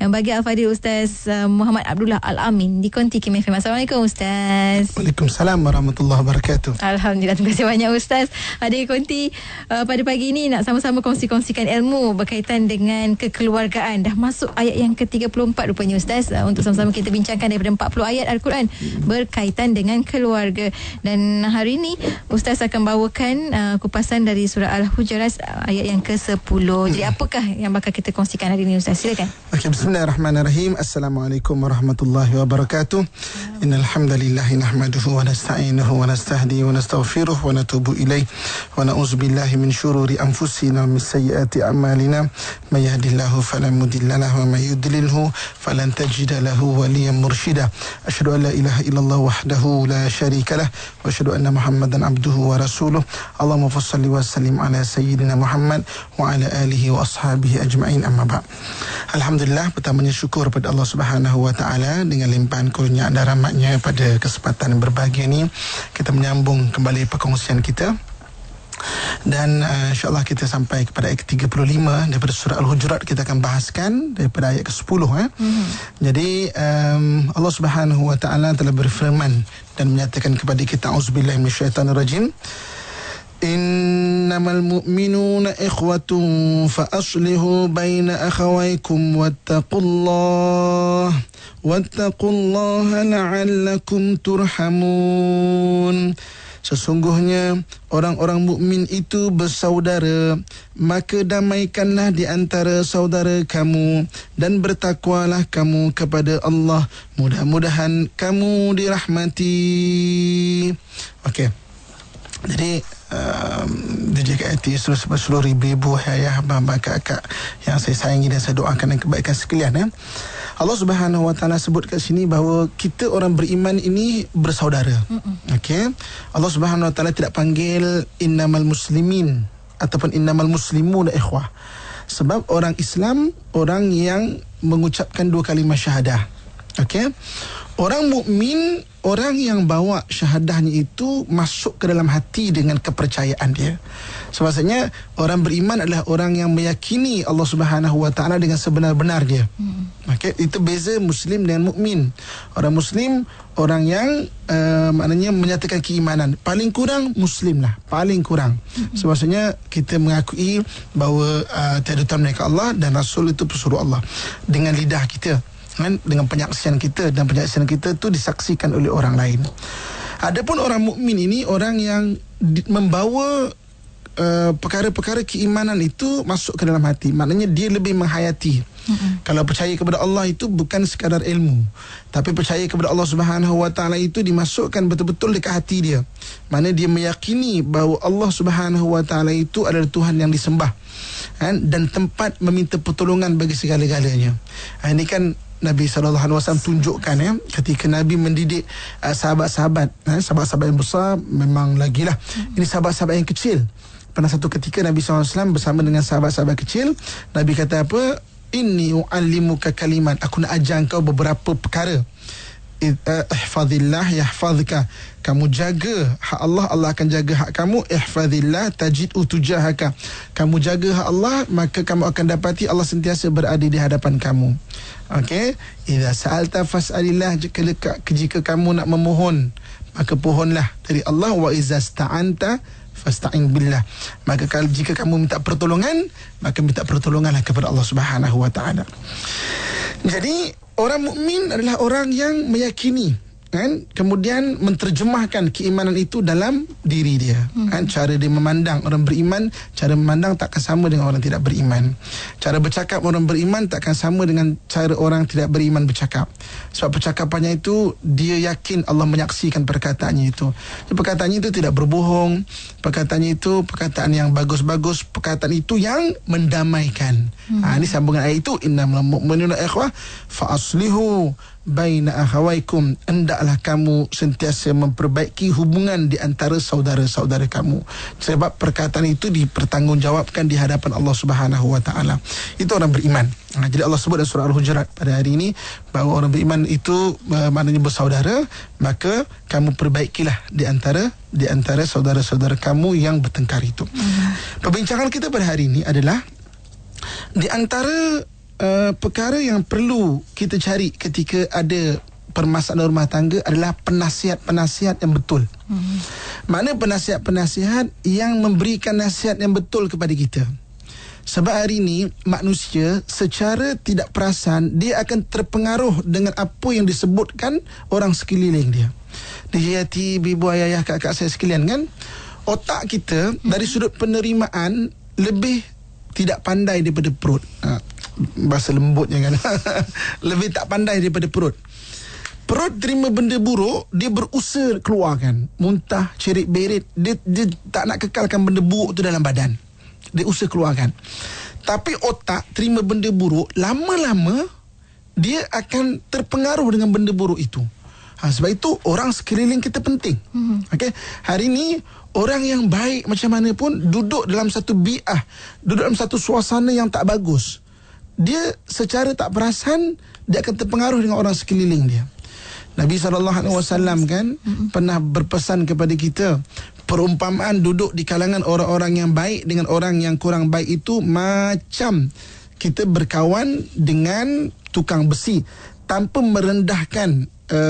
yang bagi Al-Fadhil Ustaz Muhammad Abdullah Al-Amin di Konti Kim FM. Assalamualaikum Ustaz. Waalaikumsalam warahmatullahi wabarakatuh. Alhamdulillah, terima kasih banyak Ustaz. Adik Konti, pada pagi ini nak sama-sama kongsi-kongsikan ilmu berkaitan dengan kekeluargaan. Dah masuk ayat yang ke-34 rupanya Ustaz, untuk sama-sama kita bincangkan daripada 40 ayat Al-Quran berkaitan dengan keluarga. Dan hari ini Ustaz akan bawakan kupasan dari surah Al-Hujurat ayat yang ke-10. Jadi apakah yang bakal kita kongsikan hari ini Ustaz? Silakan. Okay, bismillahirrahmanirrahim. Assalamualaikum warahmatullahi wabarakatuh. Innal hamdalillah nahmaduhu wa nasta'inuhu wa nastahdi wa nastaghfiruh wa natubu ilaih wa na'udzu billahi min syururi anfusina wa min sayyiati a'malina may yahdihillahu fala mudilla lahu wa may yudlilhu falan tajida lahu waliyan mursyida. Asyhadu an la ilaha illallah wahdahu la syarika lah wa asyhadu anna Muhammadan abduhu wa rasuluh. Allahumma shalli wa sallim ala sayyidina Muhammad wa ala alihi wa ashabihi ajma'in, amma ba'd. Alhamdulillah, pertamanya syukur pada Allah Subhanahu wa taala dengan limpahan kurnia dan rahmatnya. Pada kesempatan berbahagia ini kita menyambung kembali perkongsian kita, dan insyaAllah kita sampai kepada ayat ke-35 daripada surah Al-Hujurat. Kita akan bahaskan daripada ayat ke-10 Jadi Allah Subhanahu wa taala telah berfirman dan menyatakan kepada kita, auzubillahi minasyaitanirrajim, innamal mu'minuna ikhwatun fa aslihu baina akhawaykum wattaqullaha la'allakum turhamun. Sesungguhnya orang-orang mukmin itu bersaudara, maka damaikanlah di antara saudara kamu dan bertakwalah kamu kepada Allah, mudah-mudahan kamu dirahmati. Okey. Jadi DJ KIT seluruh ribu ayah, abang-abang, kakak yang saya sayangi dan saya doakan dan kebaikan sekalian, Allah Subhanahu wa taala sebut kat sini bahawa kita orang beriman ini bersaudara. Okey. Allah Subhanahu wa taala tidak panggil innamal muslimin ataupun innamal muslimun ikhwah. Sebab orang Islam orang yang mengucapkan 2 kalimah syahadah. Okey. Orang mukmin, orang yang bawa syahadahnya itu masuk ke dalam hati dengan kepercayaan dia. Maksudnya orang beriman adalah orang yang meyakini Allah Subhanahu wa taala dengan sebenar-benarnya. Okey, itu beza muslim dengan mukmin. Orang muslim orang yang maknanya menyatakan keimanan, paling kurang muslim lah, paling kurang. Maksudnya kita mengakui bahawa tiada Tuhan melainkan Allah dan Rasul itu pesuruh Allah dengan lidah kita, dengan penyaksian kita, dan penyaksian kita tu disaksikan oleh orang lain. Adapun orang mukmin ini orang yang membawa perkara-perkara keimanan itu masuk ke dalam hati. Maknanya dia lebih menghayati. Kalau percaya kepada Allah itu bukan sekadar ilmu, tapi percaya kepada Allah Subhanahu wa taala itu dimasukkan betul-betul dekat hati dia. Mana dia meyakini bahawa Allah Subhanahu wa taala itu adalah Tuhan yang disembah, dan tempat meminta pertolongan bagi segala-galanya. Ini kan Nabi SAW tunjukkan ketika Nabi mendidik sahabat-sahabat, sahabat-sahabat yang besar memang lagilah. Ini sahabat-sahabat yang kecil. Pernah satu ketika Nabi SAW bersama dengan sahabat-sahabat kecil, Nabi kata apa? Inni u'allimuka kalimat, aku nak ajar kau beberapa perkara. Ihfazillah yahfazka, kamu jaga hak Allah, Allah akan jaga hak kamu. Ihfazillah tajidhu tujahaka, kamu jaga hak Allah, maka kamu akan dapati Allah sentiasa berada di hadapan kamu. Okey, idza sa'alta fas'alillah, jika kamu nak memohon maka pohonlah dari Allah. Wa idza sta'anta fasta'in billah, maka jika kamu minta pertolongan maka minta pertolonganlah kepada Allah Subhanahu wa taala. Jadi orang mukmin adalah orang yang meyakini, kemudian menterjemahkan keimanan itu dalam diri dia. Cara dia memandang orang beriman, cara memandang takkan sama dengan orang tidak beriman. Cara bercakap orang beriman takkan sama dengan cara orang tidak beriman bercakap. Sebab percakapannya itu dia yakin Allah menyaksikan perkataannya itu. Perkataannya itu tidak berbohong, perkataannya itu perkataan yang bagus-bagus, perkataan itu yang mendamaikan. Ini sambungan ayat itu, innamal mu'minuna ikhwah fa aslihu baina akhawaikum, hendaklah kamu sentiasa memperbaiki hubungan di antara saudara-saudara kamu. Sebab perkataan itu dipertanggungjawabkan di hadapan Allah Subhanahu wa taala. Itu orang beriman. Jadi Allah sebut dalam surah Al-Hujurat pada hari ini bahawa orang beriman itu maknanya bersaudara, maka kamu perbaikilah di antara saudara-saudara kamu yang bertengkar itu. Perbincangan kita pada hari ini adalah di antara perkara yang perlu kita cari ketika ada permasalahan rumah tangga adalah penasihat-penasihat yang betul. Mana penasihat-penasihat yang memberikan nasihat yang betul kepada kita. Sebab hari ini manusia secara tidak perasan dia akan terpengaruh dengan apa yang disebutkan orang sekeliling dia. Dijayati ibu ayah kakak saya sekalian kan, otak kita dari sudut penerimaan lebih tidak pandai daripada perut. Bahasa lembutnya kan. Lebih tak pandai daripada perut. Perut terima benda buruk, dia berusaha keluarkan. Muntah, cerit berit, dia tak nak kekalkan benda buruk tu dalam badan. Dia usaha keluarkan. Tapi otak terima benda buruk, lama-lama dia akan terpengaruh dengan benda buruk itu. Sebab itu orang sekeliling kita penting. Okay? Hari ini orang yang baik macam mana pun duduk dalam satu bi'ah, duduk dalam satu suasana yang tak bagus, dia secara tak perasan dia akan terpengaruh dengan orang sekeliling dia. Nabi SAW kan pernah berpesan kepada kita, perumpamaan duduk di kalangan orang-orang yang baik dengan orang yang kurang baik itu macam kita berkawan dengan tukang besi, tanpa merendahkan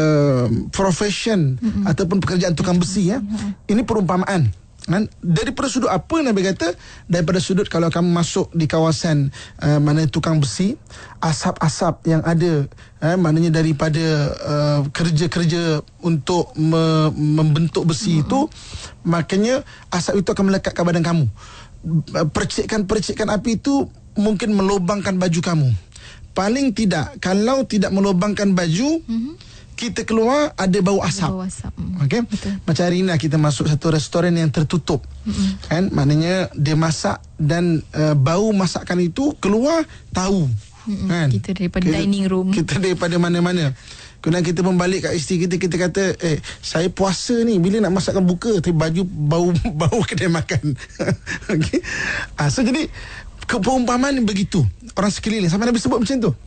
profession ataupun pekerjaan tukang besi ya. Ini perumpamaan. Daripada sudut apa Nabi kata? Daripada sudut kalau kamu masuk di kawasan mana tukang besi, asap-asap yang ada maknanya daripada kerja-kerja untuk membentuk besi itu, makanya asap itu akan melekat ke badan kamu. Percikan-percikan api itu mungkin melubangkan baju kamu. Paling tidak, kalau tidak melubangkan baju, kita keluar ada bau asap. Okey. Macam hari ini kita masuk satu restoran yang tertutup. Kan? Maknanya dia masak dan bau masakan itu keluar tahu. Kan? Kita daripada dining room. Kita daripada mana-mana. Kemudian kita membalik kat isteri kita, kita kata, saya puasa ni, bila nak masakkan buka, tapi baju bau kedai makan. Okey. So jadi perumpamaan begitu. Orang sekeliling sampai Nabi sebut macam tu.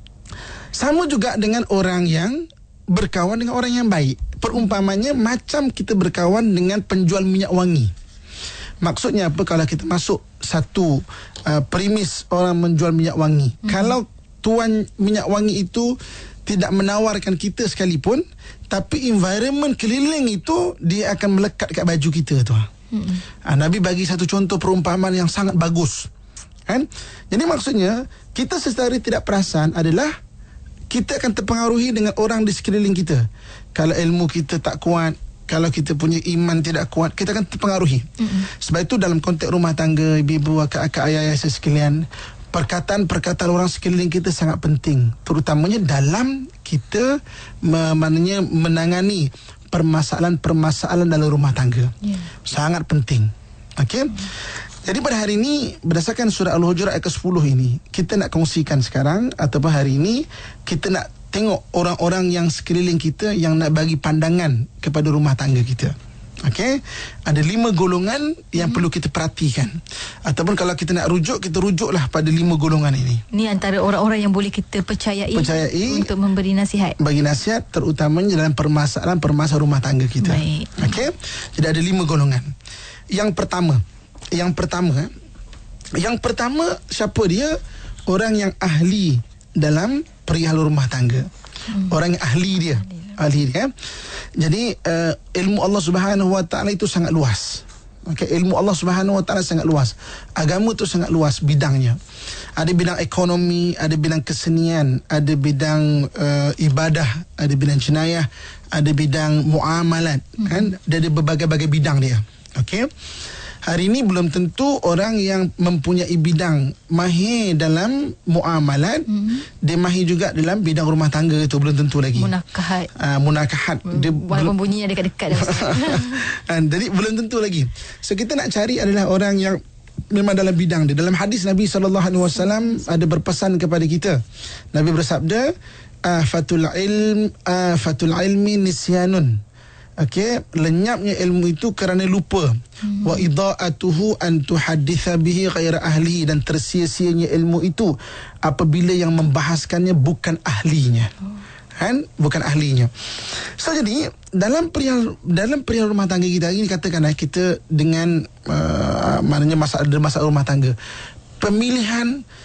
Sama juga dengan orang yang berkawan dengan orang yang baik. Perumpamannya macam kita berkawan dengan penjual minyak wangi. Maksudnya apa? Kalau kita masuk satu premis orang menjual minyak wangi, kalau tuan minyak wangi itu tidak menawarkan kita sekalipun, tapi environment keliling itu dia akan melekat kat baju kita tu. Nabi bagi satu contoh perumpamaan yang sangat bagus. Kan? Jadi maksudnya kita secara tidak perasan adalah kita akan terpengaruhi dengan orang di sekeliling kita. Kalau ilmu kita tak kuat, kalau kita punya iman tidak kuat, kita akan terpengaruhi. Sebab itu dalam konteks rumah tangga, ibu-ibu, akak-akak, ayah-ayah sekalian, perkataan-perkataan orang sekeliling kita sangat penting, terutamanya dalam kita menangani permasalahan-permasalahan dalam rumah tangga. Sangat penting. Okey. Jadi pada hari ini, berdasarkan surah Al-Hujurat ayat ke-10 ini, kita nak kongsikan sekarang, ataupun hari ini kita nak tengok orang-orang yang sekeliling kita yang nak bagi pandangan kepada rumah tangga kita. Okey, ada 5 golongan yang perlu kita perhatikan. Ataupun kalau kita nak rujuk, kita rujuklah pada 5 golongan ini. Ini antara orang-orang yang boleh kita percayai untuk memberi nasihat. Bagi nasihat terutamanya dalam permasalahan rumah tangga kita. Okey, jadi ada 5 golongan. Yang pertama siapa dia? Orang yang ahli dalam perihal rumah tangga. Orang yang ahli dia. Jadi ilmu Allah Subhanahu Wa Taala itu sangat luas. Okay, ilmu Allah Subhanahu Wa Taala sangat luas. Agama itu sangat luas bidangnya. Ada bidang ekonomi, ada bidang kesenian, ada bidang ibadah, ada bidang jenayah, ada bidang muamalat, kan? Ada berbagai-bagai bidang dia. Okey. Hari ini belum tentu orang yang mempunyai bidang mahir dalam muamalat, dia mahir juga dalam bidang rumah tangga, itu belum tentu lagi. Munakahat. Walaupun bunyinya dekat-dekat. Jadi belum tentu lagi. So kita nak cari adalah orang yang memang dalam bidang dia. Dalam hadis Nabi SAW ada berpesan kepada kita. Nabi bersabda, afatul ilmi nisyanun. Okey, lenyapnya ilmu itu kerana lupa. Wa ida'atuhu an tuhadditha bihi ghaira ahli, dan tersia-sianya ilmu itu apabila yang membahaskannya bukan ahlinya. Kan? Bukan ahlinya. So jadi dalam perihal rumah tangga kita ini, katakanlah kita dengan maknanya masalah rumah tangga, pemilihan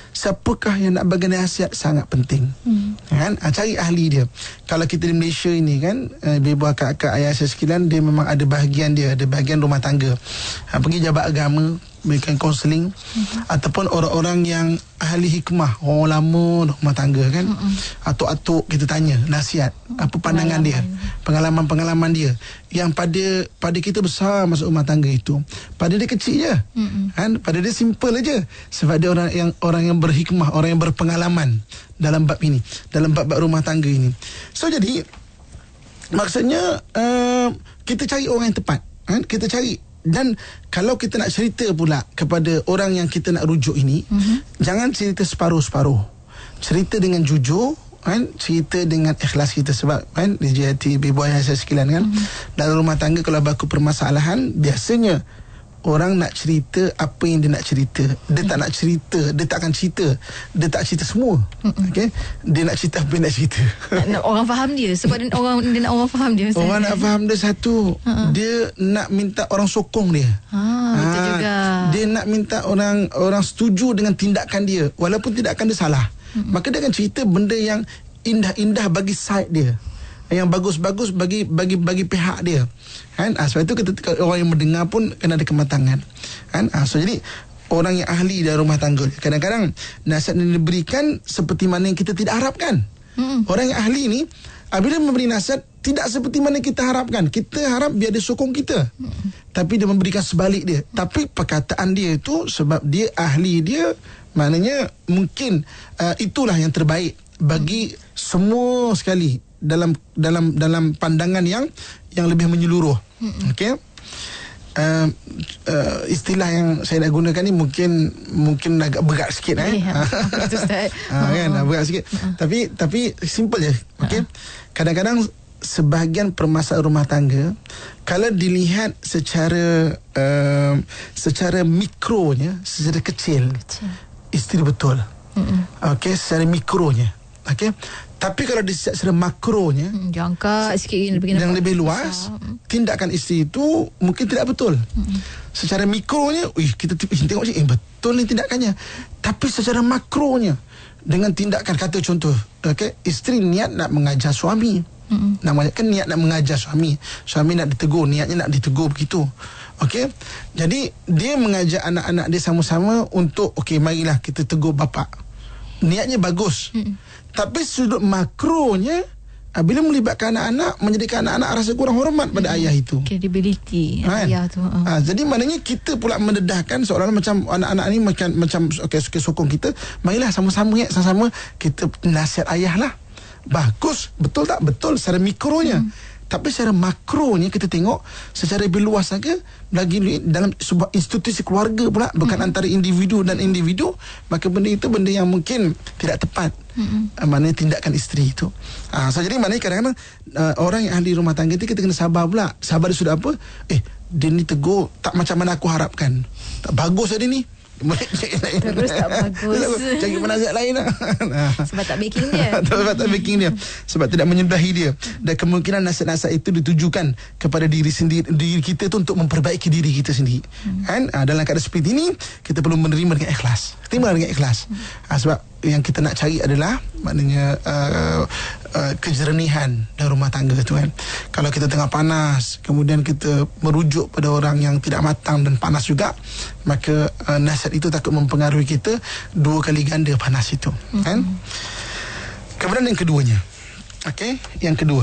siapakah yang nak bagi nasihat sangat penting. Kan? Cari ahli dia. Kalau kita di Malaysia ini kan, ibu akak-akak ayah saya sekalian, dia memang ada bahagian dia, ada bahagian rumah tangga. Pergi jabat agama, berikan kaunseling, ataupun orang-orang yang ahli hikmah, orang lama rumah tangga kan, atuk-atuk kita tanya nasihat, apa pandangan dia, pengalaman-pengalaman dia yang pada kita besar masuk rumah tangga itu, pada dia kecil je, kan, pada dia simple aja, sebab dia orang yang berhikmah, orang yang berpengalaman dalam bab ini, dalam bab rumah tangga ini. So jadi maksudnya kita cari orang yang tepat, kan? Kita cari. Dan kalau kita nak cerita pula kepada orang yang kita nak rujuk ini, jangan cerita separuh-separuh. Cerita dengan jujur, kan? Cerita dengan ikhlas kita. Sebab kan, DJ hati ibu ayah saya sekalian kan, dalam rumah tangga kalau berlaku permasalahan, biasanya orang nak cerita apa yang dia nak cerita. Dia tak nak cerita, dia tak akan cerita, dia tak cerita semua. Okay? Dia nak cerita apa yang nak cerita. Nak orang faham dia. Sebab dia nak orang faham dia. Orang nak faham dia satu, dia nak minta orang sokong dia. Betul juga. Dia nak minta orang setuju dengan tindakan dia, walaupun tindakan dia salah. Maka dia akan cerita benda yang indah-indah bagi side dia, yang bagus-bagus bagi pihak dia, kan? Sebab itu kita, orang yang mendengar pun kena ada kematangan, kan? So jadi orang yang ahli dalam rumah tangga, kadang-kadang nasihat yang diberikan seperti mana yang kita tidak harapkan. Orang yang ahli ni bila memberi nasihat tidak seperti mana kita harapkan. Kita harap biar dia sokong kita, tapi dia memberikan sebalik dia. Tapi perkataan dia itu, sebab dia ahli dia, maknanya mungkin itulah yang terbaik bagi semua sekali, dalam pandangan yang lebih menyeluruh. Okey. Istilah yang saya nak gunakan ni mungkin agak berat sikit kan, berat sikit. Tapi simple je. Okey. Kadang-kadang sebahagian permasalahan rumah tangga, kalau dilihat secara mikronya, secara kecil, isteri betul. Okey, secara mikronya. Okey. Tapi kalau secara makronya, jangka sikit yang lebih luas, tindakan isteri itu mungkin tidak betul. Secara mikronya, kita tengok je, betul ni tindakannya. Tapi secara makronya, dengan tindakan, kata contoh, okay, isteri niat nak mengajar suami, niat nak mengajar suami nak ditegur, niatnya nak ditegur begitu. Okey. Jadi dia mengajak anak-anak dia sama-sama untuk, okey, marilah kita tegur bapa. Niatnya bagus. Tapi sudut makronya, bila melibatkan anak-anak, menjadikan anak-anak rasa kurang hormat pada ayah itu. Credibility ayah tu. Jadi maknanya kita pula mendedahkan seolah-olah macam anak-anak ni macam sokong kita. Marilah sama-sama kita nasihat ayah lah. Bagus, betul tak? Betul secara mikronya. Tapi secara makronya kita tengok secara lebih luas saja, lagi dalam sebuah institusi keluarga pula, bukan antara individu dan individu, maka benda itu benda yang mungkin tidak tepat. Maknanya tindakan isteri itu. So jadi maknanya kadang-kadang orang yang ahli rumah tangga itu kita kena sabar pula. Sabar dia sudah apa? Dia ni tegur tak macam mana aku harapkan. Tak bagus dia ni. Terus tak bagus. Cari penasihat lain lah. Sebab tak backing dia. Sebab tak backing dia. Sebab tidak menyudahi dia. Dan kemungkinan nasihat-nasihat itu ditujukan kepada diri kita tu untuk memperbaiki diri kita sendiri. Kan? Dalam keadaan seperti ini, kita perlu menerima dengan ikhlas. Terima dengan ikhlas. Sebab yang kita nak cari adalah maknanya kejernihan dalam rumah tangga tu kan. Kalau kita tengah panas, kemudian kita merujuk pada orang yang tidak matang dan panas juga, maka nasihat itu takut mempengaruhi kita 2 kali ganda panas itu, kan? Kemudian yang keduanya, okey, yang kedua,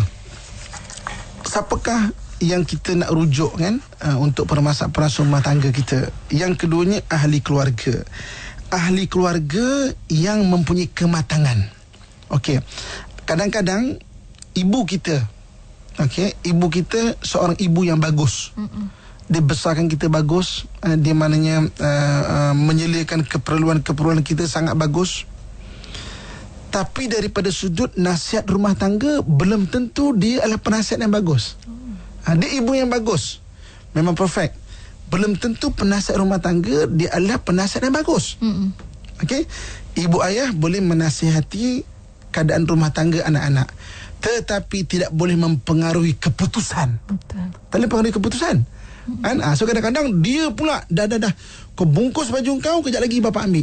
siapakah yang kita nak rujuk kan untuk permasalahan rumah tangga kita? Yang keduanya ahli keluarga. Ahli keluarga yang mempunyai kematangan. Okey. Kadang-kadang ibu kita, okey, ibu kita seorang ibu yang bagus. Dia besarkan kita bagus, dia maknanya menyediakan keperluan kita sangat bagus. Tapi daripada sudut nasihat rumah tangga, belum tentu dia adalah penasihat yang bagus. Dia ibu yang bagus, memang perfect. Belum tentu penasihat rumah tangga dia adalah penasihat yang bagus. Okey, ibu ayah boleh menasihati keadaan rumah tangga anak-anak, tetapi tidak boleh mempengaruhi keputusan. Betul. Tak boleh mempengaruhi keputusan. Kan? So kadang-kadang dia pula dah kau bungkus baju kau, kejap lagi bapa ambil.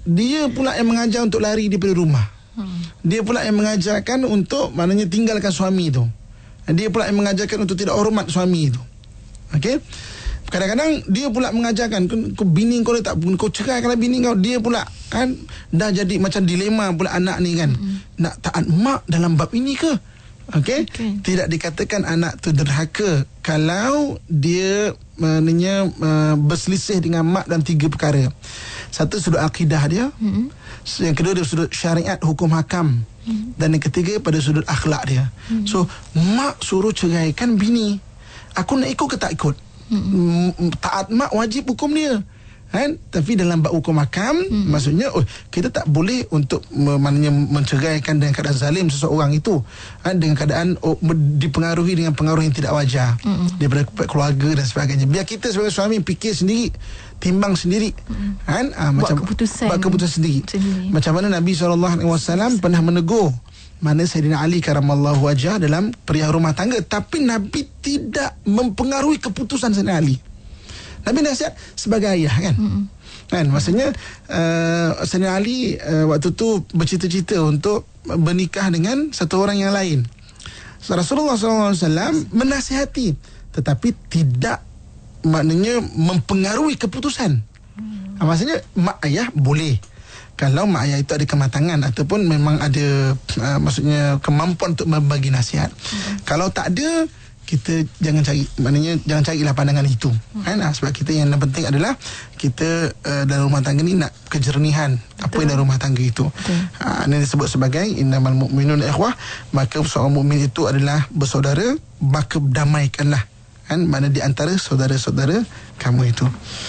dia pula yang mengajar untuk lari daripada rumah. Dia pula yang mengajarkan untuk maknanya tinggalkan suami tu. Dia pula yang mengajarkan untuk tidak hormat suami tu. Okey. Kadang-kadang dia pula mengajarkan bini kau tak, kau ceraikan bini kau. Dia pula kan dah jadi macam dilema pula anak ni kan. Nak taat mak dalam bab ini ke? Okey. Tidak dikatakan anak tu derhaka kalau dia maknanya berselisih dengan mak dalam 3 perkara. Satu, sudut akidah dia. Yang kedua, dari sudut syariat hukum hakam. Dan yang ketiga, pada sudut akhlak dia. So mak suruh ceraikan bini, aku nak ikut ke tak ikut? Taat mak wajib hukum dia kan? Tapi dalam bab hukum hakam, maksudnya kita tak boleh untuk maknanya menceraikan dengan keadaan zalim seseorang itu kan? Dengan keadaan dipengaruhi dengan pengaruh yang tidak wajar daripada keluarga dan sebagainya. Biar kita sebagai suami fikir sendiri, timbang sendiri kan? Buat keputusan sendiri. Macam mana Nabi SAW pernah menegur mana Sayyidina Ali karamallahu wajah dalam perihal rumah tangga, tapi Nabi tidak mempengaruhi keputusan Sayyidina Ali. Nabi nasihat sebagai ayah kan. Kan maksudnya Sayyidina Ali waktu tu bercita-cita untuk bernikah dengan satu orang yang lain. Rasulullah SAW menasihati, tetapi tidak maknanya mempengaruhi keputusan. Maksudnya mak ayah boleh kalau mak ayah itu ada kematangan ataupun memang ada maksudnya kemampuan untuk membagi nasihat. Kalau tak ada, kita jangan cari, maknanya jangan carilah pandangan itu kan? Sebab kita yang penting adalah kita dalam rumah tangga ni nak kejernihan. Apa yang dalam rumah tangga itu. Ini disebut sebagai innamal mu'minun ikhwah. Maka seorang mukmin itu adalah bersaudara, maka damaikanlah kan, mana di antara saudara-saudara kamu itu.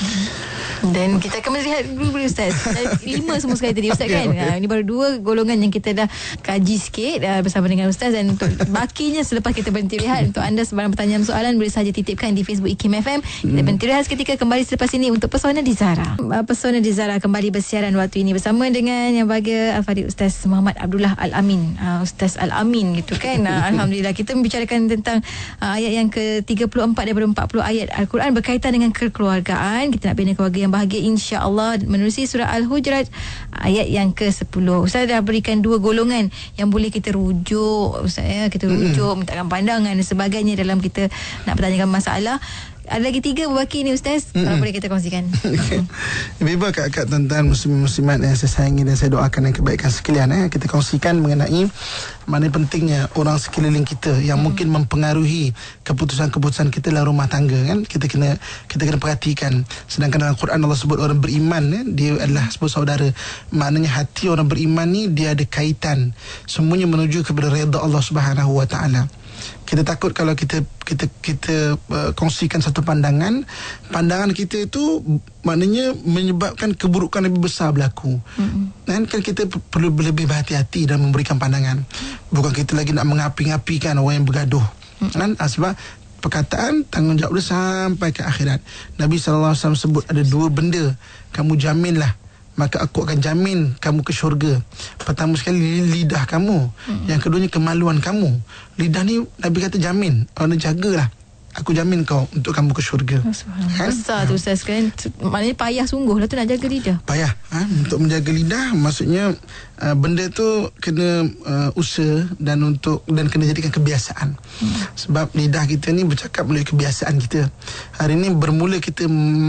Dan kita akan melihat dulu Ustaz. 5 semua sekali tadi Ustaz kan. Ini baru 2 golongan yang kita dah kaji sikit bersama dengan Ustaz. Dan untuk bakinya selepas kita berhenti rehat, untuk anda sebarang pertanyaan soalan boleh saja titipkan di Facebook IKIM FM. Kita berhenti rehat seketika, kembali selepas ini untuk Pesona di Zara. Pesona di Zara kembali bersiaran waktu ini bersama dengan yang bahagia Al-Fadhil Ustaz Muhammad Abdullah Al-Amin. Ustaz Al-Amin gitu kan. Alhamdulillah, kita membicarakan tentang ayat yang ke-34 daripada 40 ayat Al-Quran berkaitan dengan kekeluargaan. Kita nak bina keluarga yang bahagia insya-Allah menerusi surah Al-Hujurat ayat yang ke-10. Ustaz dah berikan 2 golongan yang boleh kita rujuk, Ustaz ya, kita rujuk, mintakan pandangan dan sebagainya dalam kita nak bertanyakan masalah. Ada lagi 3 berbaki ni Ustaz. Kalau boleh kita kongsikan. Biba kat tuan-tuan muslimat yang saya sayangi dan saya doakan yang kebaikan sekalian, kita kongsikan mengenai mana pentingnya orang sekeliling kita yang mungkin mempengaruhi keputusan-keputusan kita dalam rumah tangga kan. Kita kena perhatikan. Sedangkan dalam Quran Allah sebut orang beriman dia adalah sebut saudara. Maknanya hati orang beriman ni dia ada kaitan, semuanya menuju kepada redha Allah Subhanahu wa taala. Kita takut kalau kita kongsikan satu pandangan kita itu maknanya menyebabkan keburukan lebih besar berlaku. Dan kan kita perlu lebih berhati-hati dalam memberikan pandangan. Bukan kita lagi nak mengapi-ngapikan orang yang bergaduh. Kan? Sebab perkataan tanggungjawab dia sampai ke akhirat. Nabi SAW sebut ada 2 benda kamu jaminlah, maka aku akan jamin kamu ke syurga. Pertama sekali lidah kamu, yang keduanya kemaluan kamu. Lidah ni Nabi kata jamin, orang jagalah, aku jamin kau untuk kamu ke syurga. Kan? Besar tu Ustaz kan. Maknanya payah sungguh lah tu nak jaga lidah. Payah untuk menjaga lidah. Maksudnya benda tu kena usaha dan kena jadikan kebiasaan. Sebab lidah kita ni bercakap melalui kebiasaan kita. Hari ni bermula kita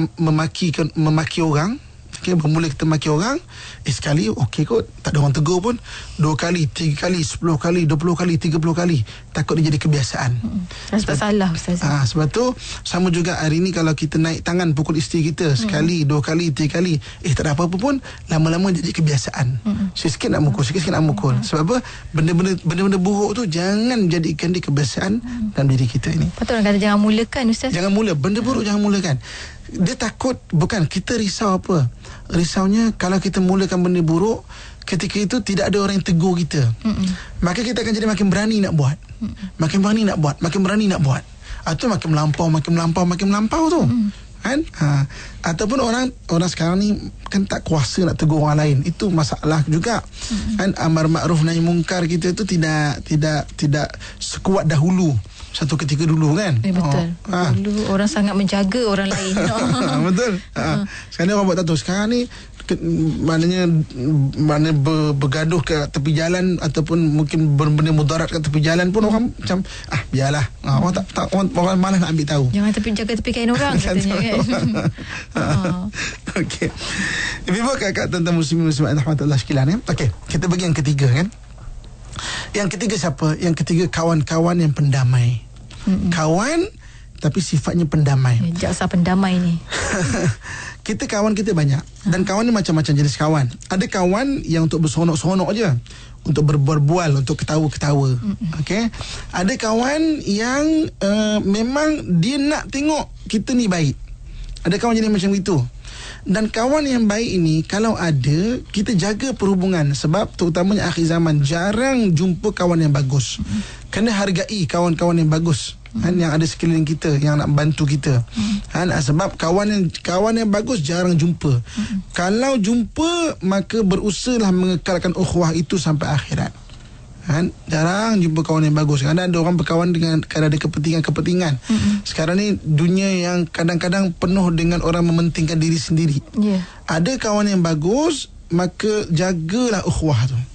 memaki orang. Bermula kita maki orang, sekali okey kot, tak ada orang tegur pun. 2 kali, 3 kali, 10 kali, 20 kali, 30 kali, takut dia jadi kebiasaan. Sebab salah Ustaz. Sebab tu sama juga hari ni kalau kita naik tangan pukul isteri kita sekali, 2 kali, 3 kali, tak ada apa-apa pun, lama-lama jadi kebiasaan. Sikit nak mukul, sikit nak mukul. Sebab apa? Benda-benda buruk tu jangan jadikan dia kebiasaan dalam diri kita ini. Patut orang kata jangan mulakan Ustaz. Jangan mula, benda buruk jangan mulakan. Dia takut, bukan kita risau apa. Risaunya kalau kita mulakan benda buruk, ketika itu tidak ada orang yang tegur kita. Maka kita akan jadi makin berani nak buat. Makin berani nak buat, makin berani nak buat. Atau makin melampau tu. Kan? Ataupun orang sekarang ni kan tak kuasa nak tegur orang lain. Itu masalah juga. Kan amar makruf nahi mungkar kita tu tidak sekuat dahulu. Satu ketika dulu kan. Betul. Dulu orang sangat menjaga orang lain. Betul. Sekarang ni orang buat tahu. Sekarang ni maknanya bergaduh ke tepi jalan ataupun mungkin benda mudarat kat tepi jalan pun orang macam biarlah. Orang tak orang malas nak ambil tahu. Jangan jaga tepi kain orang katanya kan. Okey. Ibu kakak tentang muslimin muslimat rahmatullah sekalian ya. Okey, kita bagi yang ketiga kan. Yang ketiga siapa? Yang ketiga kawan-kawan yang pendamai. Kawan tapi sifatnya pendamai. Jaksa pendamai ni. Kita kawan kita banyak. Dan kawan ni macam-macam jenis kawan. Ada kawan yang untuk berseronok-seronok je, untuk berbual, untuk ketawa-ketawa. Okey. Ada kawan yang memang dia nak tengok kita ni baik. Ada kawan jenis macam itu. Dan kawan yang baik ini kalau ada, kita jaga perhubungan. Sebab terutamanya akhir zaman jarang jumpa kawan yang bagus. Kena hargai kawan-kawan yang bagus. Yang ada sekeliling kita, yang nak bantu kita. Sebab kawan yang bagus jarang jumpa. Kalau jumpa, maka berusahalah mengekalkan ukhuwah itu sampai akhirat. Jarang jumpa kawan yang bagus. Kadang ada orang berkawan dengan kerana ada kepentingan-kepentingan. Sekarang ni dunia yang kadang-kadang penuh dengan orang mementingkan diri sendiri. Ada kawan yang bagus, maka jagalah ukhuwah tu.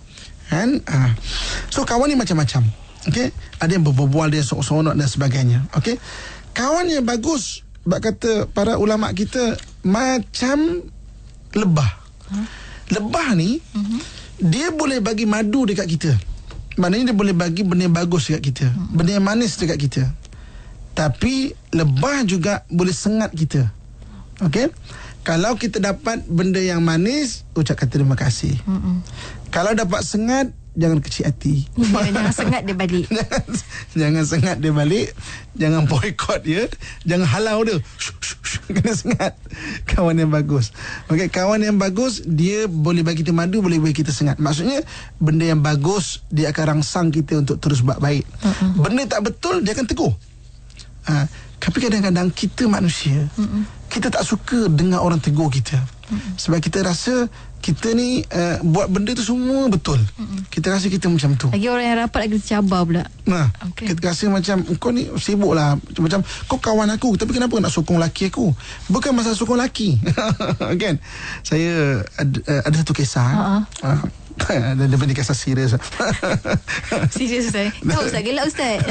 So kawan ni macam-macam. Okey, ada yang berbual, dia seronok dan sebagainya. Okey, kawan yang bagus, bab kata para ulama kita, macam lebah. Lebah ni dia boleh bagi madu dekat kita. Maknanya dia boleh bagi benda yang bagus dekat kita, benda yang manis dekat kita. Tapi lebah juga boleh sengat kita. Okey, kalau kita dapat benda yang manis, ucap kata terima kasih. Kalau dapat sengat, jangan kecil hati. Jangan sengat dia balik. Jangan sengat dia balik. Jangan boykot dia. Jangan halau dia. Kena sengat. Kawan yang bagus. Okey, kawan yang bagus, dia boleh bagi kita madu, boleh bagi kita sengat. Maksudnya benda yang bagus dia akan rangsang kita untuk terus buat baik. Benda tak betul dia akan tegur. Tapi kadang-kadang kita manusia, kita tak suka dengar orang tegur kita. Sebab kita rasa kita ni buat benda tu semua betul. Kita rasa kita macam tu. Lagi orang yang rapat lagi tercabar pula. Kita rasa macam kau ni sibuk lah, macam kau kawan aku, tapi kenapa nak sokong laki aku? Bukan masalah sokong laki. Kan? Saya ada satu kisah. Dia benda kisah serius. Serius Ustaz? Tak Ustaz, gelak Ustaz.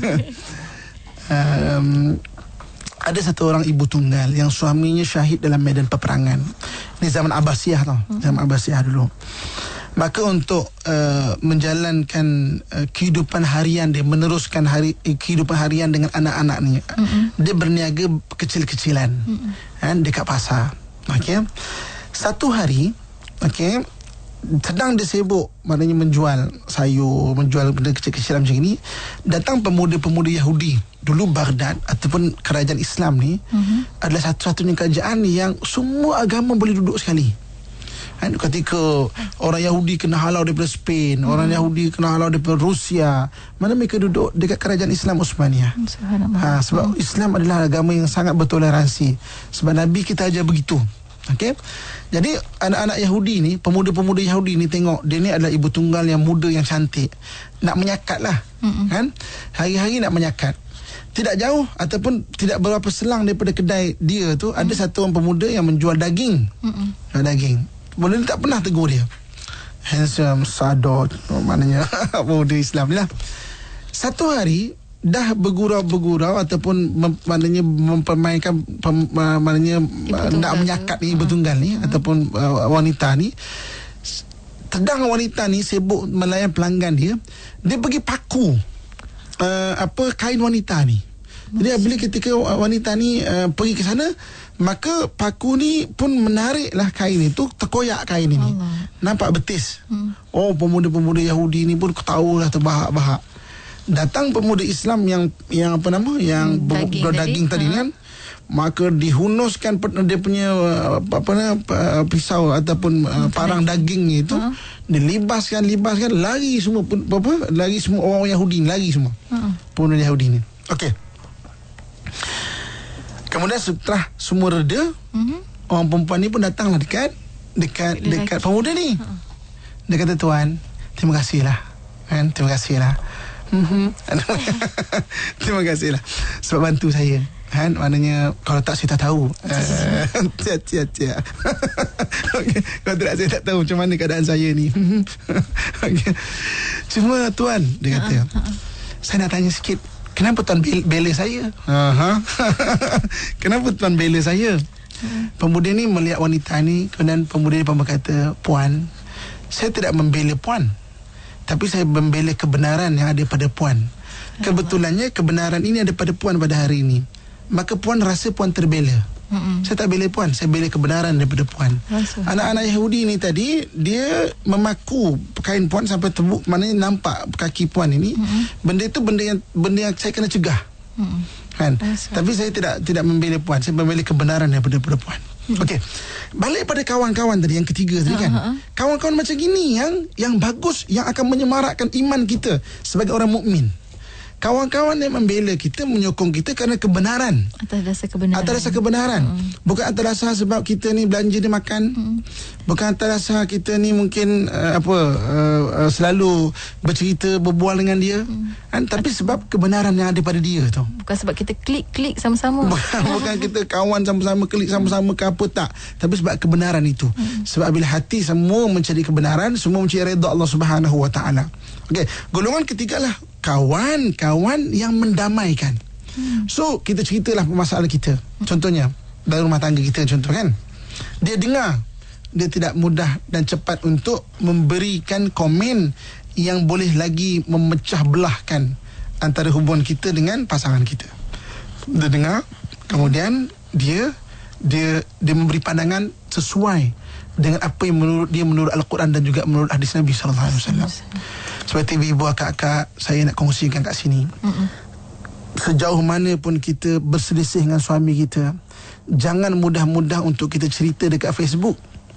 Ada satu orang ibu tunggal yang suaminya syahid dalam medan peperangan. Ini zaman Abbasiyah tau. Zaman Abbasiyah dulu. Maka untuk menjalankan kehidupan harian dia, meneruskan kehidupan harian dengan anak-anak ni, dia berniaga kecil-kecilan dekat pasar. Okey. Satu hari, okey, sedang dia sibuk, maknanya menjual sayur, menjual benda kecil-kecilan macam ni, datang pemuda-pemuda Yahudi. Dulu Baghdad ataupun kerajaan Islam ni adalah satu-satunya kerajaan yang semua agama boleh duduk sekali. Ketika orang Yahudi kena halau daripada Spain, orang Yahudi kena halau daripada Rusia, mana mereka duduk dekat kerajaan Islam Uthmaniyah. Sebab Islam adalah agama yang sangat bertoleransi. Sebab Nabi kita ajar begitu. Okey. Jadi anak-anak Yahudi ni, pemuda-pemuda Yahudi ni, tengok dia ni adalah ibu tunggal yang muda, yang cantik, nak menyakat lah. Hari-hari nak menyakat. Tidak jauh ataupun tidak berapa selang daripada kedai dia tu, ada satu orang pemuda yang menjual daging. Daging. Pemuda ni tak pernah tegur dia. Handsome, sador, maknanya pemuda Islam ni lah. Satu hari dah bergurau-bergurau ataupun maknanya mempermainkan maknanya nak menyakat ni ibu tunggal ni ataupun wanita ni. Sedang wanita ni sibuk melayan pelanggan dia, dia pergi paku kain wanita ni. Jadi bila ketika wanita ni pergi ke sana, maka paku ni pun menariklah kain itu, terkoyak kain ini. Nampak betis. Oh, pemuda-pemuda Yahudi ni pun ketawa lah, terbahak-bahak. Datang pemuda Islam yang apa nama, yang berdaging tadi kan, maka dihunuskan dia punya pisau ataupun parang daging itu, dilibaskan, lari semua lari semua orang Yahudi, lari semua pemuda Yahudi ni. Okey. Kemudian setelah semua reda, orang perempuan ni pun datanglah dekat pemuda ni. Dia kata, tuan, terima kasihlah kan, terima kasihlah. Terima kasihlah sebab bantu saya. Kan, maknanya kalau tak saya tak tahu. Cia. Okay. Kalau tidak saya tak tahu macam mana keadaan saya ni. Okay. Cuma tuan, dia kata, saya nak tanya sikit, kenapa tuan bela saya? Kenapa tuan bela saya? Pemuda ni melihat wanita ni, kemudian pemuda ni pun berkata, puan, saya tidak membela puan, tapi saya membela kebenaran yang ada pada puan. Kebetulannya kebenaran ini ada pada puan pada hari ini. Maka puan rasa puan terbela. Saya tak bela puan, saya bela kebenaran daripada puan. Anak-anak Yahudi ni tadi, dia memaku kain puan sampai tembuk, maknanya nampak kaki puan ini. Benda itu benda yang saya kena cegah. Kan? Tapi saya tidak membela puan, saya membela kebenaran daripada puan. Okey. Balik pada kawan-kawan tadi yang ketiga tadi kan. Kawan-kawan macam gini yang bagus, yang akan menyemarakkan iman kita sebagai orang mukmin. Kawan-kawan yang membela kita, menyokong kita kerana kebenaran. Atas dasar kebenaran. Bukan atas dasar sebab kita ni belanja dia makan. Bukan atas dasar kita ni mungkin selalu bercerita, berbual dengan dia. Kan? Tapi sebab kebenaran yang ada pada dia tu. Bukan sebab kita klik sama-sama. Bukan kita kawan sama-sama, klik sama-sama ke apa, tak. Tapi sebab kebenaran itu. Sebab bila hati semua mencari kebenaran, semua mencari redha Allah Subhanahu Wa Taala. Okey, golongan ketiga lah kawan-kawan yang mendamaikan. So, kita ceritalah masalah kita. Contohnya, dalam rumah tangga kita contoh kan. Dia dengar, dia tidak mudah dan cepat untuk memberikan komen yang boleh lagi memecah belahkan antara hubungan kita dengan pasangan kita. Dia dengar, kemudian dia memberi pandangan sesuai dengan apa yang menurut Al-Quran dan juga menurut hadis Nabi sallallahu alaihi wasallam. Seperti ibu akak-akak, saya nak kongsikan kat sini. Sejauh mana pun kita berselisih dengan suami kita, jangan mudah-mudah untuk kita cerita dekat Facebook,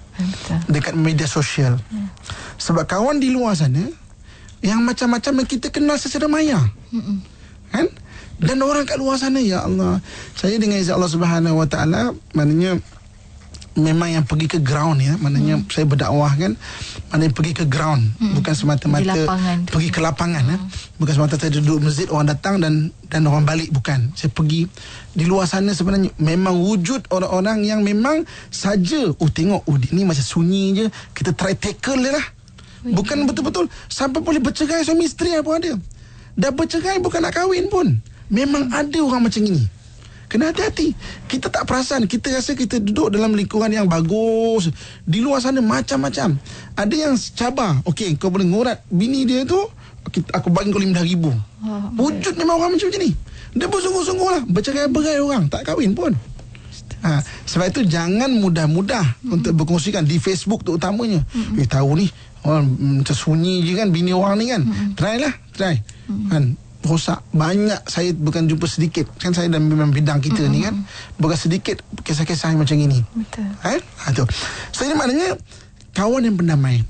dekat media sosial. Sebab kawan di luar sana yang macam-macam yang kita kenal secara maya. Kan? Dan orang kat luar sana, ya Allah, saya dengan izin Allah Subhanahu Wa Taala, maknanya memang yang pergi ke ground ya, maknanya saya berdakwah kan, maknanya pergi ke ground, bukan semata-mata pergi ke lapangan ya. Bukan semata-mata duduk masjid, orang datang dan orang balik, bukan. Saya pergi di luar sana, sebenarnya memang wujud orang-orang yang memang saja tengok ni macam sunyi je, kita try tackle dia lah. Bukan betul-betul sampai boleh bercerai suami isteri pun ada. Dah bercerai bukan nak kahwin pun. Memang ada orang macam ini. Kena hati-hati. Kita tak perasan, kita rasa kita duduk dalam lingkungan yang bagus. Di luar sana macam-macam. Ada yang cabar, okey, kau boleh ngorat bini dia tu, aku bagi kau RM5,000. Wujud memang orang macam ni. Dia pun sungguh-sungguh lah, bercerai-berai orang, tak kahwin pun. Sebab itu jangan mudah-mudah untuk berkongsikan di Facebook tu utamanya. Tahu ni orang macam sunyi je kan bini orang ni kan. Try kan. Rosak banyak. Saya bukan jumpa sedikit kan, saya dalam memang bidang kita ni kan, bukan sedikit kisah-kisah yang macam ini. Betul. Tu. So ini maknanya kawan yang pendamai.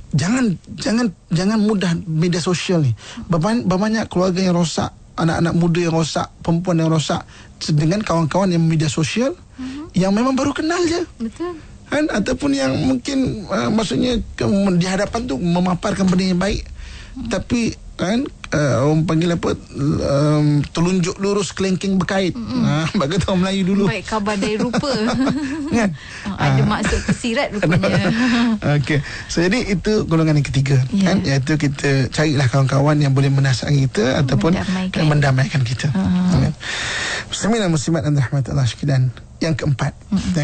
Jangan mudah media sosial ni. Banyak keluarga yang rosak, anak-anak muda yang rosak, perempuan yang rosak dengan kawan-kawan yang media sosial yang memang baru kenal je. Betul. Kan, ataupun yang mungkin maksudnya di hadapan tu memaparkan benda yang baik, tapi kan orang panggil apa, telunjuk lurus kelengking berkait. Bagi tahu Melayu dulu. Baik khabar dari rupa. Kan? Ada maksud tersirat rupanya. Okey. So jadi itu golongan yang ketiga, kan, iaitu kita carilah kawan-kawan yang boleh menasihati kita ataupun mendamaikan kita. Muslimin dan muslimat dan rahmatullah sekalian. Yang keempat,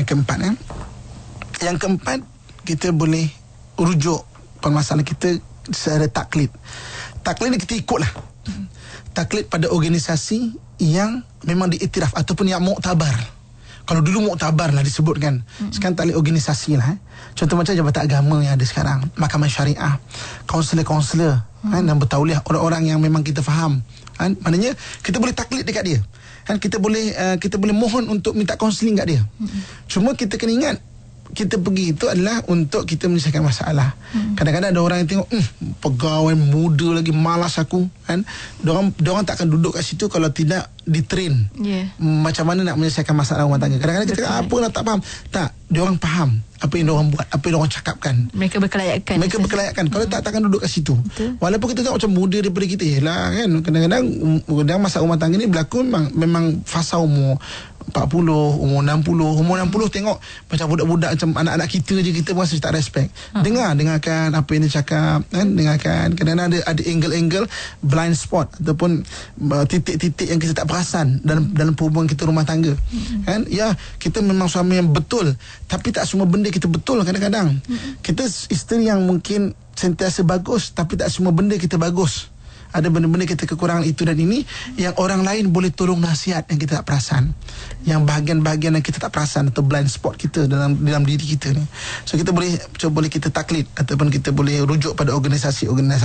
yang keempat, kita boleh rujuk permasalahan kita secara taklid. Taklid ni kita ikutlah. Taklid pada organisasi yang memang diiktiraf ataupun yang muktabar. Kalau dulu muktabar lah disebutkan. Sekarang taklid organisasi lah. Contoh macam Jabatan Agama yang ada sekarang, Mahkamah Syariah, kaunselor-kaunselor kan, dan bertauliah, orang-orang yang memang kita faham kan, maknanya kita boleh taklid dekat dia kan, kita boleh mohon untuk minta kaunseling kat dia. Cuma kita kena ingat, kita pergi itu adalah untuk kita menyelesaikan masalah. Kadang-kadang ada orang yang tengok pegawai muda lagi, malas aku kan. Diorang tak akan duduk kat situ kalau tidak ditrain macam mana nak menyelesaikan masalah rumah tangga. Kadang-kadang kita kata apalah tak faham. Tak, diorang faham apa yang orang buat, apa yang orang cakapkan. Mereka berkelayakan. Kalau takkan duduk kat situ. Betul. Walaupun kita tengok macam muda daripada kita, lah kan, kadang-kadang dalam masalah rumah tangga ni berlaku memang fasa umur 40, umur 60 tengok macam budak-budak macam anak-anak kita je, kita pun rasa tak respect. Dengarkan apa yang dia cakap kan, dengarkan. Kadang-kadang ada angle-angle blind spot ataupun titik-titik yang kita tak perasan dalam hubungan kita rumah tangga. Kan? Ya, kita memang suami yang betul, tapi tak semua benda kita betul kadang-kadang. Kita isteri yang mungkin sentiasa bagus, tapi tak semua benda kita bagus. Ada benda-benda kita kekurangan itu dan ini yang orang lain boleh tolong nasihat yang kita tak perasan, yang bahagian-bahagian yang kita tak perasan atau blind spot kita dalam diri kita ni. So kita boleh kita taklid ataupun kita boleh rujuk pada organisasi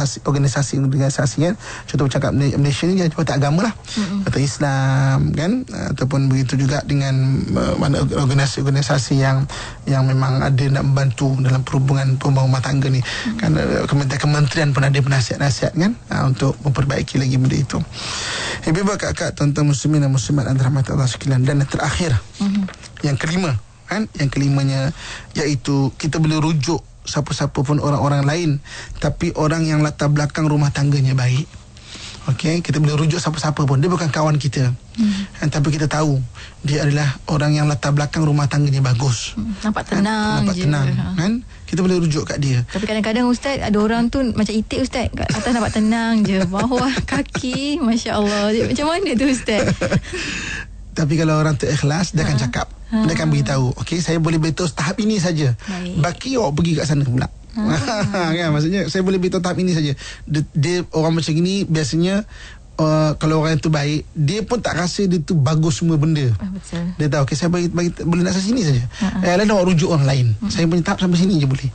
kan. Contoh cakap Malaysia ni jabatan agama lah, jabatan Islam kan, ataupun begitu juga dengan mana organisasi yang memang ada nak membantu dalam perhubungan rumah tangga ni kan. Kementerian pun ada penasihat-nasihat kan, untuk memperbaiki lagi benda itu. Ibu-ibu, kakak, tuan-tuan muslimin dan muslimat dan rahmat Allah sekalian. Dan yang terakhir, yang kelima kan, yang kelimanya iaitu kita boleh rujuk siapa-siapa pun orang-orang lain, tapi orang yang latar belakang rumah tangganya baik. Okey, kita boleh rujuk siapa-siapa pun, dia bukan kawan kita, tapi kita tahu dia adalah orang yang latar belakang rumah tangganya bagus. Nampak tenang, nampak tenang kan. Kita boleh rujuk kat dia. Tapi kadang-kadang Ustaz, ada orang tu macam itik Ustaz, kat atas nampak tenang je, bawah kaki Masya Allah. Macam mana tu Ustaz? Tapi kalau orang tu ikhlas, dia akan cakap, dia akan beritahu, okey, saya boleh beritahu tahap ini saja, baki awak pergi kat sana pula. Kan, maksudnya saya boleh beritahu tahap ini saja. Dia orang macam ini biasanya, kalau orang itu baik, dia pun tak rasa dia tu bagus semua benda. Betul. Dia tahu, okey, saya boleh nak sampai sini saja. Lain awak rujuk orang lain. Saya punya tahap sampai sini je boleh.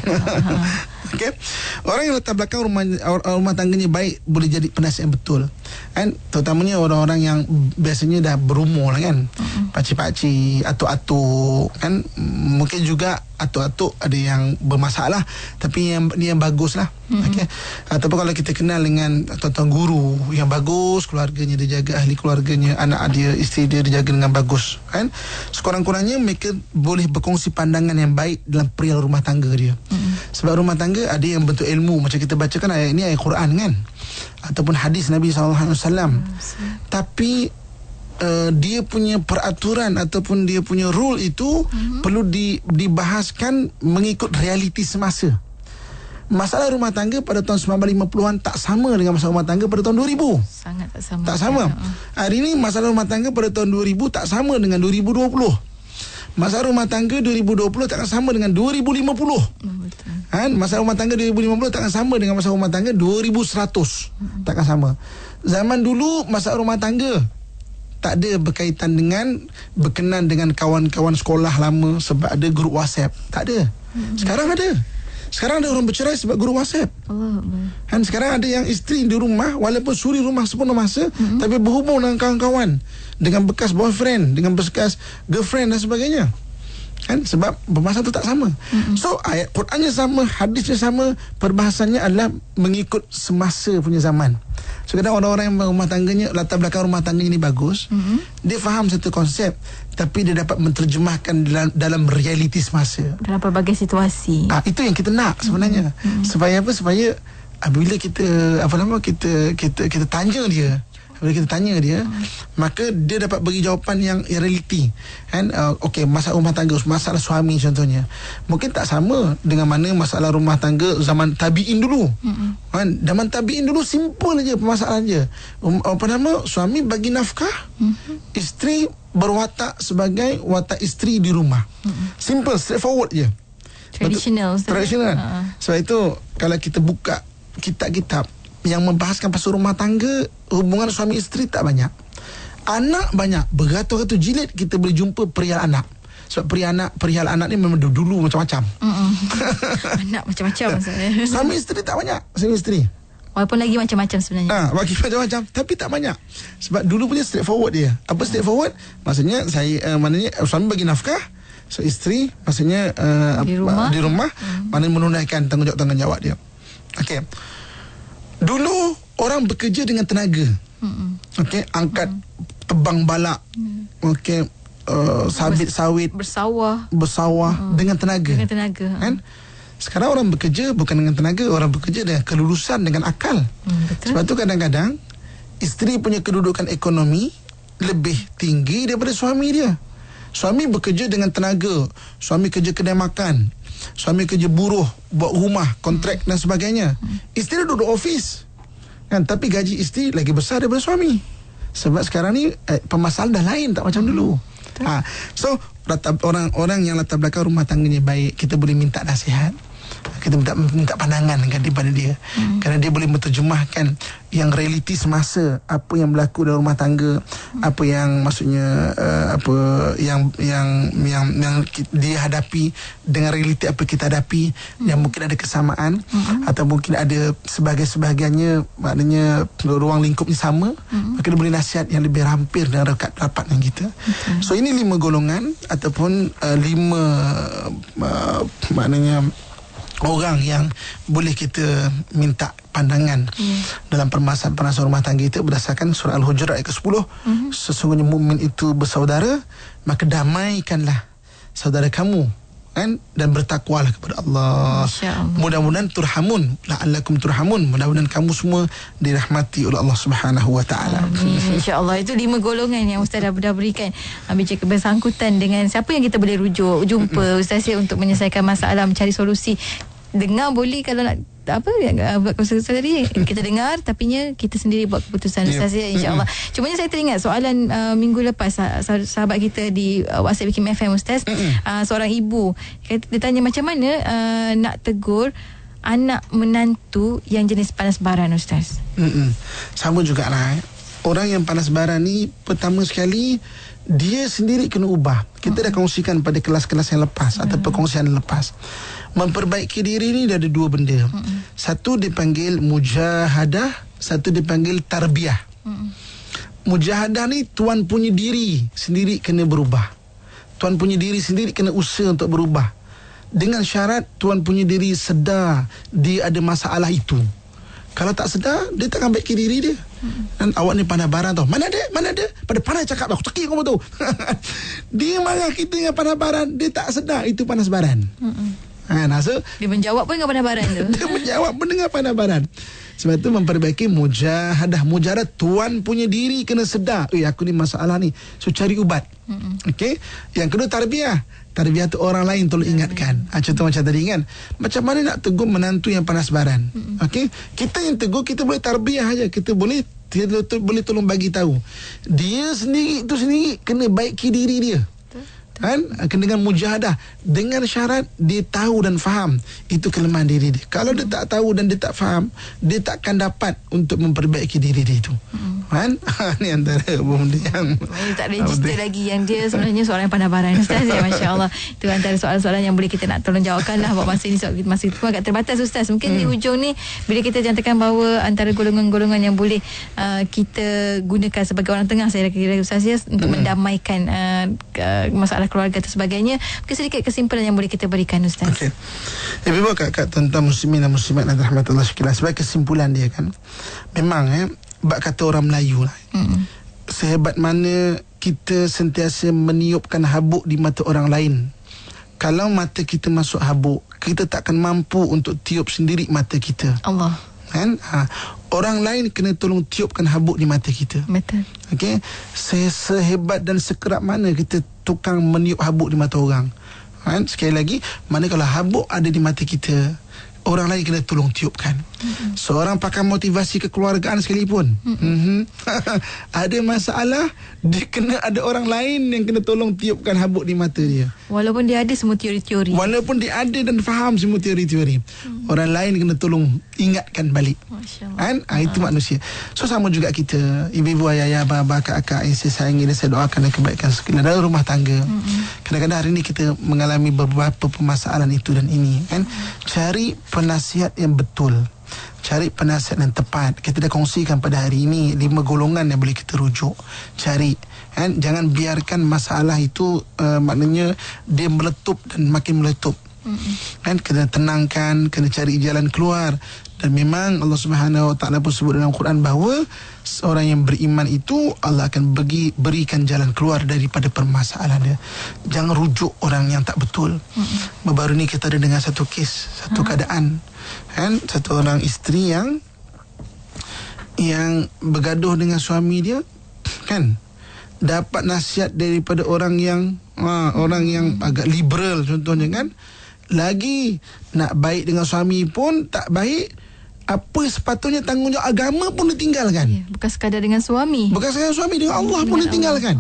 Okey. Orang yang letak belakang rumah tangganya baik boleh jadi penasihat yang betul. Kan, terutamanya orang-orang yang biasanya dah berumur lah kan. Pakcik-pakcik, atuk-atuk kan, mungkin juga atuk-atuk ada yang bermasalah, tapi yang bagus lah. Okey. Ataupun kalau kita kenal dengan tuan-tuan guru yang bagus, keluarganya dia jaga, ahli keluarganya, anak dia, isteri dia jaga dengan bagus kan. Sekurang-kurangnya mereka boleh berkongsi pandangan yang baik dalam perihal rumah tangga dia. Sebab rumah tangga ada yang bentuk ilmu, macam kita bacakan ayat ini, ayat Quran kan, ataupun hadis Nabi SAW. Tapi dia punya peraturan ataupun dia punya rule itu perlu dibahaskan mengikut realiti semasa. Masalah rumah tangga pada tahun 1950-an tak sama dengan masalah rumah tangga pada tahun 2000. Sangat tak sama. Tak sama. Hari ini masalah rumah tangga pada tahun 2000 tak sama dengan 2020. Masalah rumah tangga 2020 takkan sama dengan 2050. Betul. Kan? Masalah rumah tangga 2050 takkan sama dengan masalah rumah tangga 2100. Takkan sama. Zaman dulu masalah rumah tangga tak ada berkaitan dengan berkenan dengan kawan-kawan sekolah lama sebab ada grup WhatsApp. Tak ada. Sekarang ada. Sekarang ada orang bercerai sebab grup WhatsApp. Kan, sekarang ada yang isteri di rumah walaupun suri rumah sepenuh masa, tapi berhubung dengan kawan-kawan, dengan bekas boyfriend, dengan bekas girlfriend dan sebagainya. Kan, sebab pembahasan tu tak sama. So ayat Qurannya sama, hadisnya sama, perbahasannya adalah mengikut semasa punya zaman. So kadang orang-orang yang rumah tangganya, latar belakang rumah tangganya ni bagus, dia faham satu konsep, tapi dia dapat menterjemahkan dalam realiti semasa, dalam pelbagai situasi. Itu yang kita nak sebenarnya. Supaya apa? Supaya bila kita kita tanya dia, bila kita tanya dia, maka dia dapat bagi jawapan yang realiti kan. Okey, masalah rumah tangga, masalah suami contohnya, mungkin tak sama dengan mana masalah rumah tangga zaman tabi'in dulu. Kan, zaman tabi'in dulu simple aja permasalahan dia. Suami bagi nafkah, isteri berwatak sebagai watak isteri di rumah. Simple, straightforward je. Traditional. Traditional. Sebab itu kalau kita buka kitab-kitab yang membahaskan pasal rumah tangga, hubungan suami isteri tak banyak. Anak banyak, beratus-ratus jilid kita boleh jumpa perihal anak. Sebab perihal anak ni memang dulu macam-macam. Anak macam-macam maksudnya. Suami isteri tak banyak. Suami isteri walaupun lagi macam-macam sebenarnya. Bagi macam-macam, tapi tak banyak. Sebab dulu punya straightforward dia. Apa straightforward? Maksudnya maknanya suami bagi nafkah, so isteri maksudnya di rumah mana menunaikan tanggungjawab dia. Okey. Dulu orang bekerja dengan tenaga. Okey, angkat tebang balak. Okey, sabit sawit, bersawah dengan tenaga. Kan? Sekarang orang bekerja bukan dengan tenaga, orang bekerja dengan kelulusan, dengan akal. Betul. Sebab tu kadang-kadang isteri punya kedudukan ekonomi lebih tinggi daripada suami dia. Suami bekerja dengan tenaga, suami kerja kedai makan, suami kerja buruh, buat rumah, kontrak dan sebagainya. Isteri duduk office. Kan, tapi gaji isteri lagi besar daripada suami. Sebab sekarang ni permasalahan dah lain, tak macam dulu. So orang-orang yang latar belakang rumah tangganya baik, kita boleh minta nasihat, kita minta pandangan daripada dia, kerana dia boleh menterjemahkan yang realiti semasa, apa yang berlaku dalam rumah tangga, apa yang maksudnya yang dia hadapi dengan realiti apa kita hadapi, yang mungkin ada kesamaan atau mungkin ada sebahagiannya maknanya ruang lingkupnya sama, maka dia boleh nasihat yang lebih hampir dan rapat dengan kita. So ini 5 golongan ataupun 5 maknanya orang yang boleh kita minta pandangan dalam permasalahan rumah tangga kita berdasarkan surah Al-Hujurat ayat ke-10. Sesungguhnya mukmin itu bersaudara, maka damaikanlah saudara kamu, kan, dan bertakwalah kepada Allah. Mudah-mudahan turhamun, la'allakum turhamun, mudah-mudahan kamu semua dirahmati oleh Allah Subhanahu wa taala. Insya-Allah. Itu 5 golongan yang Ustaz dah berikan, bincang bersangkutan dengan siapa yang kita boleh jumpa Ustaz untuk menyelesaikan masalah, mencari solusi. Dengar boleh, kalau nak buat keputusan tadi kita dengar, tapinya kita sendiri buat keputusan Ustaz, insya-Allah. Cumanya saya teringat soalan minggu lepas sahabat kita di WhatsApp Bikin FM Ustaz, seorang ibu dia tanya macam mana nak tegur anak menantu yang jenis panas baran Ustaz. Sama jugalah. Orang yang panas baran ni, pertama sekali dia sendiri kena ubah. Kita dah kongsikan pada kelas-kelas yang lepas atau perkongsian lepas. Memperbaiki diri ni ada 2 benda. Satu dipanggil mujahadah, satu dipanggil tarbiyah. Mujahadah ni tuan punya diri sendiri kena berubah. Tuan punya diri sendiri kena usaha untuk berubah. Dengan syarat tuan punya diri sedar dia ada masalah itu. Kalau tak sedar, dia takkan baiki diri dia. Dan awak ni panas baran tau. Mana ada? Pada panas cakap aku cekik kau betul. Dia marah kita dengan panas baran, dia tak sedar itu panas baran. So, dia menjawab pun dengan panas baran tu. Dia menjawab pun dengan panas baran. Sebab tu memperbaiki mujahadah. Mujahadah, tuan punya diri kena sedar, aku ni masalah ni, so cari ubat. Okey. Yang kedua tarbiyah. Tarbiyah tu orang lain tolong ingatkan. Contoh macam tadi kan, macam mana nak tegur menantu yang panas baran. Okey. Kita yang tegur, kita boleh tarbiyah aja. Kita boleh tolong bagi tahu. Dia sendiri kena baiki diri dia. Kan, dengan mujahadah, dengan syarat dia tahu dan faham itu kelemahan diri dia. Kalau dia tak tahu dan dia tak faham, dia takkan dapat untuk memperbaiki diri dia itu. Kan? Ni antara benda yang tak register lagi yang dia sebenarnya soalan panas baran Ustaz. Masya-Allah. Itu antara soalan-soalan yang boleh kita nak tolong jawabkan lah buat masa ni. Masa itu agak terbatas Ustaz. Mungkin di hujung ni bila kita nyatakan bahawa antara golongan-golongan yang boleh kita gunakan sebagai orang tengah, saya kira Ustaz untuk mendamaikan masalah keluarga dan sebagainya. Mungkin sedikit kesimpulan yang boleh kita berikan Ustaz. Okey. Ibu kat tuan-tuan muslimin dan muslimat dan rahmatullah sekalian, sebagai kesimpulan dia kan, memang bab kata orang Melayu lah, sehebat mana kita sentiasa meniupkan habuk di mata orang lain, kalau mata kita masuk habuk, kita takkan mampu untuk tiup sendiri mata kita. Allah. Kan? Orang lain kena tolong tiupkan habuk di mata kita. Betul. Okey. Sehebat dan sekerap mana kita tukang meniup habuk di mata orang. Kan? Sekali lagi, mana kalau habuk ada di mata kita, orang lain kena tolong tiupkan. Seorang pakar motivasi kekeluargaan sekalipun, ada masalah, dia kena ada orang lain yang kena tolong tiupkan habuk di mata dia. Walaupun dia ada semua teori-teori. Walaupun dia ada dan faham semua teori-teori, orang lain kena tolong ingatkan balik. Kan? Itu manusia. So sama juga kita, ibu-ibu, ayah-ayah, abah-abah, kakak-kakak yang saya sayangi dan saya doakan kebaikan sekalian dalam rumah tangga. Kadang-kadang hari ini kita mengalami beberapa permasalahan itu dan ini. Kan? Cari penasihat yang betul, cari penasihat yang tepat. Kita dah kongsikan pada hari ini 5 golongan yang boleh kita rujuk. Cari, kan? Jangan biarkan masalah itu maknanya dia meletup dan makin meletup. Kan kena tenangkan, kena cari jalan keluar. Dan memang Allah Subhanahu Wa Taala pun sebut dalam Quran bahawa seorang yang beriman itu Allah akan berikan jalan keluar daripada permasalahan dia. Jangan rujuk orang yang tak betul. Baru ni kita ada dengar satu kes, satu keadaan, kan, satu orang isteri yang bergaduh dengan suami dia, kan, dapat nasihat daripada orang yang agak liberal contohnya, kan, lagi nak baik dengan suami pun tak baik. Apa sepatutnya tanggungjawab agama pun ditinggalkan. Ya, bukan sekadar dengan suami. Bukan sekadar suami, dengan Allah pun ditinggalkan.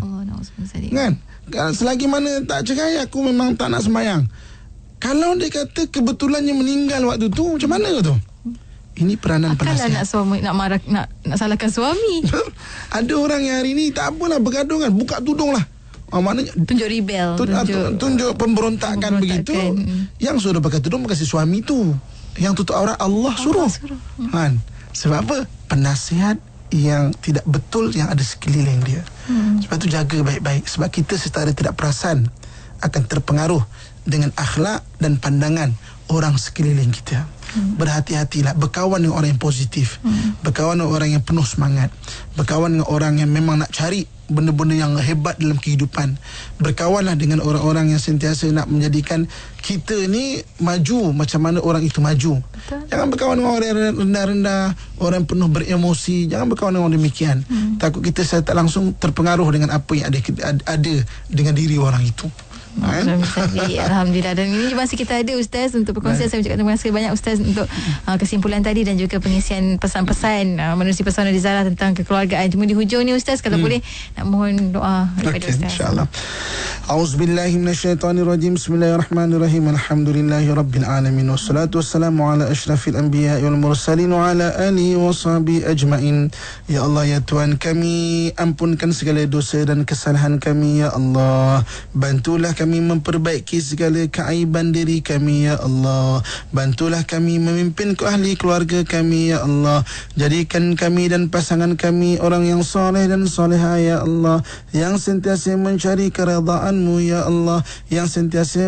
Kan? Selagi mana tak cerai, aku memang tak nak sembahyang. Kalau dia kata kebetulannya meninggal waktu tu, macam mana tu? Ini peranan penasihat. Nak suami nak marah, nak salahkan suami. Ada orang yang hari ni tak apalah bergaduh kan, buka tudung lah. Maknanya tunjuk rebel, tunjuk pemberontakan begitu. Yang suruh pakai tudung bukan si suami tu. Yang tutup aurat Allah suruh. Kan? Sebab apa? Penasihat yang tidak betul yang ada sekeliling dia. Sebab tu jaga baik-baik. Sebab kita secara tidak perasan akan terpengaruh dengan akhlak dan pandangan orang sekeliling kita. Berhati-hatilah, berkawan dengan orang yang positif, berkawan dengan orang yang penuh semangat, berkawan dengan orang yang memang nak cari benda-benda yang hebat dalam kehidupan. Berkawanlah dengan orang-orang yang sentiasa nak menjadikan kita ni maju macam mana orang itu maju. Betul. Jangan berkawan dengan orang yang rendah-rendah, orang yang penuh beremosi. Jangan berkawan dengan orang demikian. Takut kita secara tak langsung terpengaruh dengan apa yang ada dengan diri orang itu. Alhamdulillah. Dan ini masih kita ada Ustaz untuk perkongsian. Saya ucapkan terima kasih banyak Ustaz untuk kesimpulan tadi dan juga pengisian pesan-pesan menerusi pesona Rizala tentang kekeluargaan. Cuma di hujung ni Ustaz, kalau boleh nak mohon doa daripada Ustaz. InsyaAllah. A'udzubillahi minasyaitanirrajim. Bismillahirrahmanirrahim. Alhamdulillahi rabbil alamin. Wassalatu wassalamu ala asyrafil anbiya wal mursalin wa ala alihi wa sahbihi ajma'in. Ya Allah, ya Tuhan kami, ampunkan segala dosa dan kesalahan kami ya Allah. Bantulah kami memperbaiki segala keaiban diri kami ya Allah. Bantulah kami memimpin ahli keluarga kami ya Allah. Jadikan kami dan pasangan kami orang yang soleh dan soleha ya Allah, yang sentiasa mencari keredaan-Mu ya Allah, yang sentiasa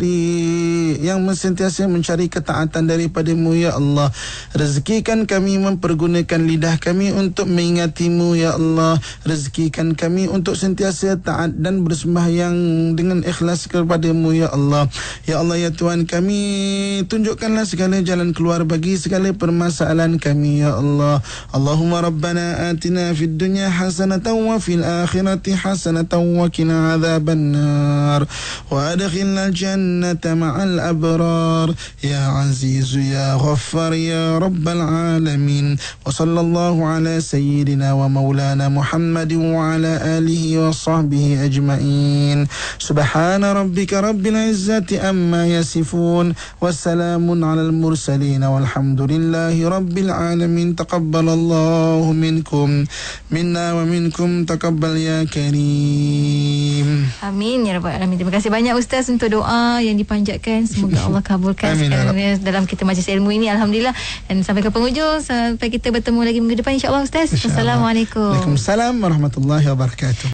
mencari ketaatan daripada-Mu ya Allah. Rezekikan kami mempergunakan lidah kami untuk mengingati-Mu ya Allah. Rezekikan kami untuk sentiasa taat dan bersembahyang dengan ikhlas kepada-Mu ya Allah. Ya Allah, ya Tuhan kami, tunjukkanlah segala jalan keluar bagi segala permasalahan kami ya Allah. Allahumma rabbana atina fid dunya hasanatan wa fil akhirati hasanatan wa qina adzabannar wa adkhilnal jannata ma'al abrar ya aziz ya ghaffar ya rabbal alamin. Wa sallallahu ala sayyidina wa maulana Muhammadin wa ala alihi wa sahbihi ajma'in. Subhana rabbika rabbil izzati amma yasifun wa salamun alal mursalin walhamdulillahi rabbil alamin. Taqabbalallahu minkum minna wa minkum taqabbal ya karim. Amin ya rabbal alamin. Terima kasih banyak Ustaz untuk doa yang dipanjatkan. Semoga Allah kabulkan dalam kita majlis ilmu ini. Alhamdulillah. Dan sampai ke penghujung, sampai kita bertemu lagi minggu depan insya-Allah Ustaz. Assalamualaikum. Waalaikumsalam warahmatullahi wabarakatuh.